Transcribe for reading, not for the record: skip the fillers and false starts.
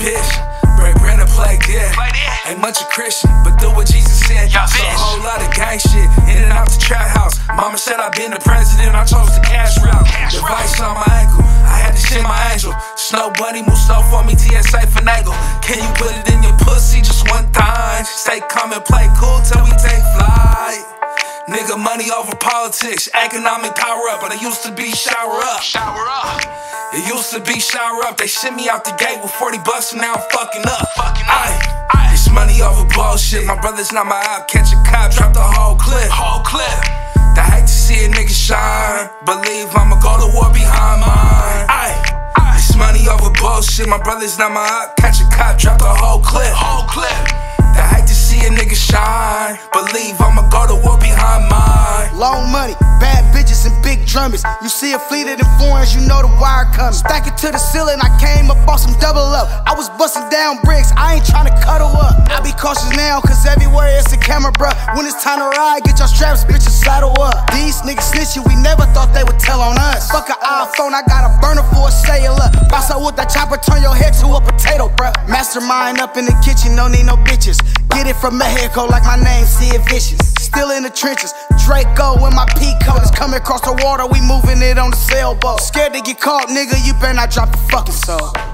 bitch. Break bread and play dead. Ain't much a Christian, but do what Jesus said. So a whole lot of gang shit, in and out the trap house. Mama said I been the president, I chose the cash route. Device on my ankle, I had to shit my angel. Snow bunny, move slow for me, TSA finagle. Can you put it in your pussy just one time? Stay calm and play cool till we take flight. Nigga, money over politics, economic power up, but it used to be shower up. It used to be shower up. They shit me out the gate with 40 bucks and now I'm fucking up. It's money over bullshit. My brother's not my op. Catch a cop, drop the whole clip. I hate to see a nigga shine. Believe I'ma go to war behind mine. It's money over bullshit. My brother's not my op. Catch a cop, drop the whole clip. I hate to see a nigga shine. Believe I'ma go to war behind mine. Long money, bad bitches and big drummers. You see a fleet of them foreigns, you know the wire coming. Stack it to the ceiling, I came up on some double up. I was busting down bricks, I ain't tryna cuddle up. I be cautious now, cause everywhere it's a camera, bruh. When it's time to ride, get your straps, bitches, saddle up. These niggas snitchy, we never thought they would tell on us. Fuck an iPhone, I got a burner for a sailor. Bounce out with that chopper, turn your head to a potato, bruh. Mastermind up in the kitchen, don't need no bitches. Get it from Mexico like my name, Sid Vicious. Still in the trenches, Draco in my peacoat is coming across the water, we moving it on the sailboat. Scared to get caught, nigga, you better not drop the fucking soul.